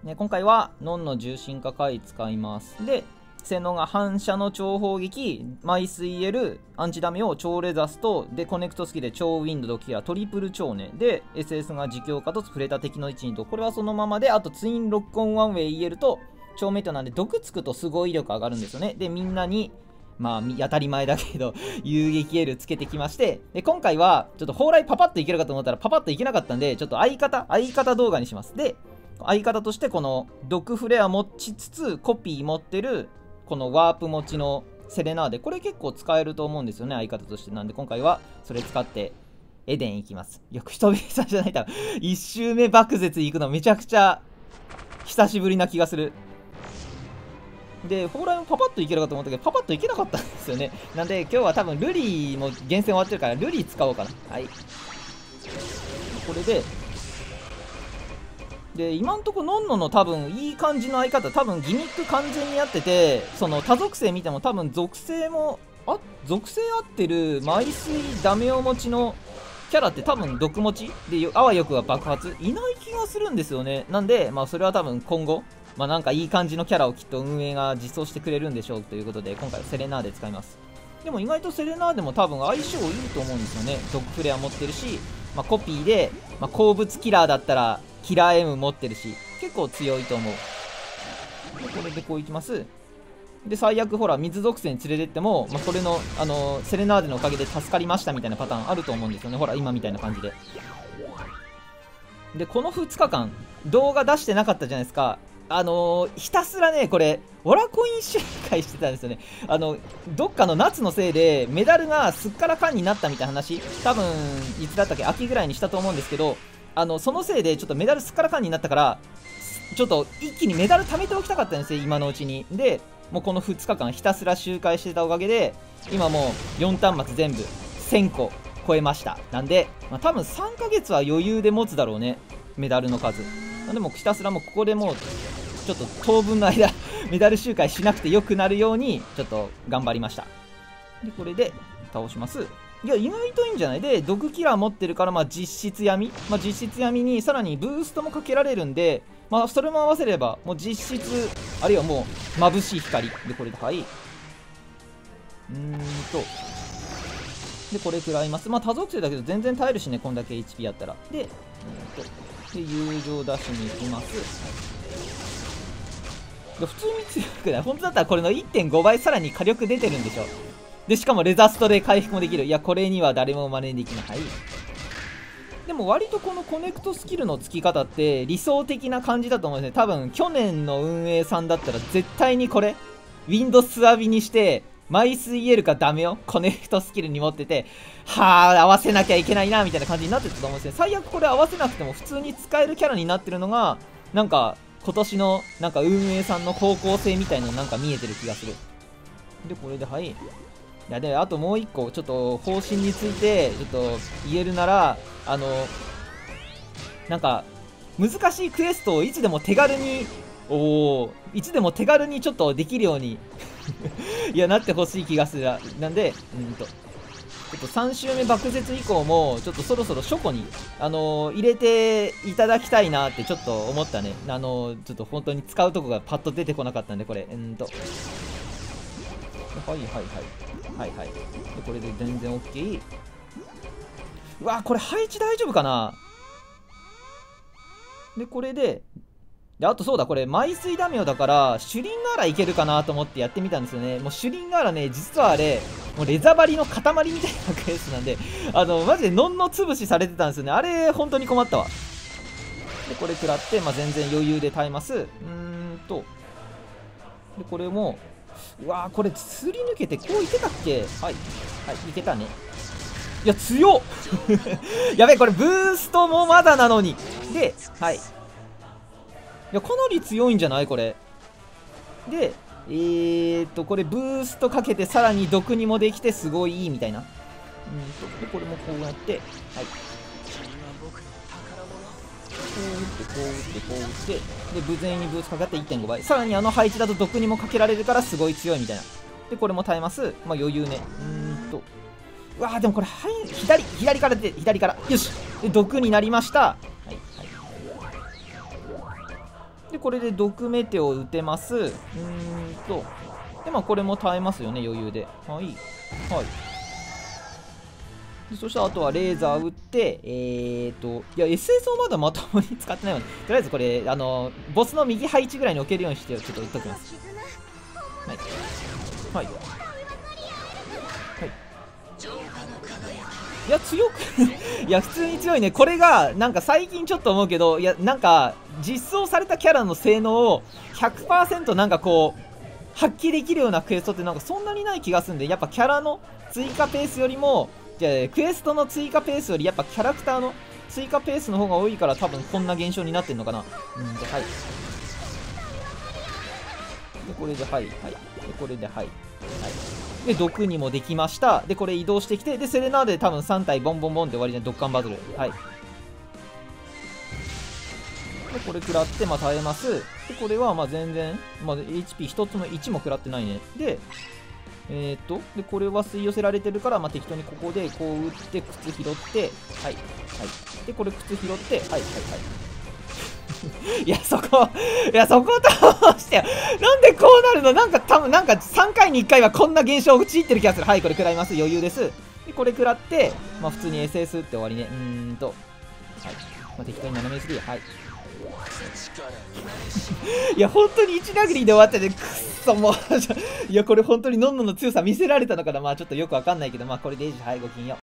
ね、今回はノンの重心化回使います。で、性能が反射の超砲撃、マイスイエル、アンチダメを超レザスト、で、コネクトスキルで超ウィンドドキア、トリプル超ね。で、SS が自強化と触れた敵の位置にと、これはそのままで、あとツインロックオンワンウェイイエルと、超メイトなんで、毒つくとすごい威力上がるんですよね。で、みんなに、まあ、当たり前だけど、遊撃エルつけてきまして、で、今回は、ちょっと砲雷パパッといけるかと思ったら、パパッといけなかったんで、ちょっと相方動画にします。で、相方としてこの毒フレア持ちつつコピー持ってるこのワープ持ちのセレナーデ、これ結構使えると思うんですよね、相方として。なんで今回はそれ使ってエデン行きます。よく人々さんじゃない、多分1周目爆絶行くのめちゃくちゃ久しぶりな気がする。で、砲雷もパパッといけるかと思ったけど、パパッといけなかったんですよね。なんで今日は多分ルリーも厳選終わってるからルリー使おうかな。はい、これで今んとこノンノの多分いい感じの相方、多分ギミック完全にやってて、その多属性見ても多分属性合ってるマイスイダメを持ちのキャラって多分毒持ちで、あわよくは爆発いない気がするんですよね。なんでまあそれは多分今後なんかいい感じのキャラをきっと運営が実装してくれるんでしょうということで、今回はセレナーデ使います。でも意外とセレナーデも多分相性いいと思うんですよね。毒フレア持ってるし、コピーで、鉱物キラーだったらキラー M 持ってるし、結構強いと思う。でこれでこういきます。で最悪ほら水属性に連れてっても、これのセレナーデのおかげで助かりましたみたいなパターンあると思うんですよね。ほら今みたいな感じで。でこの2日間動画出してなかったじゃないですか。ひたすらね、これオラコイン周回してたんですよね。どっかの夏のせいでメダルがすっからかんになったみたいな話、多分いつだったっけ、秋ぐらいにしたと思うんですけど、そのせいでちょっとメダルすっからかんになったから、ちょっと一気にメダル貯めておきたかったんですよ、今のうちに。でもうこの2日間ひたすら周回してたおかげで、今もう4端末全部1000個超えました。なんで、多分3ヶ月は余裕で持つだろうね、メダルの数。でもひたすらもうここでもうちょっと当分の間メダル周回しなくてよくなるようにちょっと頑張りました。でこれで倒します。いや意外といいんじゃない。で毒キラー持ってるから実質闇、実質闇にさらにブーストもかけられるんで、それも合わせればもう実質あるいはもう眩しい光で、これではいでこれ食らいます。多属性だけど全然耐えるしね、こんだけ HP やったら。で友情出しに行きます。普通に強くない？本当だったらこれの 1.5 倍さらに火力出てるんでしょ。でしかもレザストで回復もできる。いやこれには誰も真似できない。でも割とこのコネクトスキルの付き方って理想的な感じだと思うんですね。多分去年の運営さんだったら絶対にこれウィンドスワビにしてマイスイエルかダメよコネクトスキルに持ってて、はあ合わせなきゃいけないなみたいな感じになってたと思うんですね。最悪これ合わせなくても普通に使えるキャラになってるのがなんか今年のなんか運営さんの方向性みたいのなんか見えてる気がする。でこれではい。いやであともう一個ちょっと方針についてちょっと言えるなら、なんか難しいクエストをいつでも手軽にちょっとできるようにいやなってほしい気がする。なんでちょっと3周目爆絶以降もちょっとそろそろ書庫に入れていただきたいなってちょっと思ったね。ちょっと本当に使うとこがパッと出てこなかったんで、これはいでこれで全然 OK。 うわこれ配置大丈夫かな。でこれであとそうだ、これマイスイダメオだからシュリンガーラいけるかなと思ってやってみたんですよね。もうシュリンガーラね、実はあれもうレザバリの塊みたいなクエストなんで、マジでノンの潰しされてたんですよね。あれ本当に困ったわ。でこれ食らって、全然余裕で耐えます。でこれもうわーこれすり抜けてこういけたっけ。はいいけたね。いや強っやべえこれブーストもまだなのに。ではい、いやかなり強いんじゃないこれ。でこれブーストかけてさらに毒にもできてすごいいいみたいな。でこれもこうやってはいこう打ってで無全員にブーストかけて 1.5 倍、さらに配置だと毒にもかけられるからすごい強いみたいな。でこれも耐えます。余裕ね。うわーでもこれ左から出て左からよしで毒になりました。 で、これで毒メテを打てます。で、まあ、これも耐えますよね、余裕で。はい。はい。でそしたら、あとはレーザー打って、いや、SS をまだまともに使ってないので、とりあえずこれ、ボスの右配置ぐらいに置けるようにして、ちょっと打っときます。はい。はい。はい。いや、強くいや、普通に強いね。これが、なんか最近ちょっと思うけど、いや、なんか、実装されたキャラの性能を 100% なんかこう、発揮できるようなクエストってなんかそんなにない気がするんで、やっぱキャラの追加ペースよりも、じゃあクエストの追加ペースよりやっぱキャラクターの追加ペースの方が多いから多分こんな現象になってんのかな。で、はい。で、これで、はい、はい。で、これで、はい。はい。で、毒にもできました。で、これ移動してきて、で、セレナーデで多分3体ボンボンボンって終わりで、ドッカンバトル。はい。で、これ食らって、まあ、耐えます。で、これは、まあ、全然、まあ、HP1 つも1も食らってないね。で、で、これは吸い寄せられてるから、まあ、適当にここで、こう打って、靴拾って、はい。はい。で、これ靴拾って、はい、はい、はい。いや、そこ通してよ。なんでこうなるの？なんか多分、なんか3回に1回はこんな現象を陥ってる気がする。はい、これ食らいます。余裕です。で、これ食らって、まあ普通に SS って終わりね。はい。まあ、適当に斜め3。はい。いや、本当に1殴りで終わってて、くっそ、もういや、これ本当にノンノの強さ見せられたのかな。まあちょっとよくわかんないけど、まあこれでいいじゃん。はい、ごきげんよう。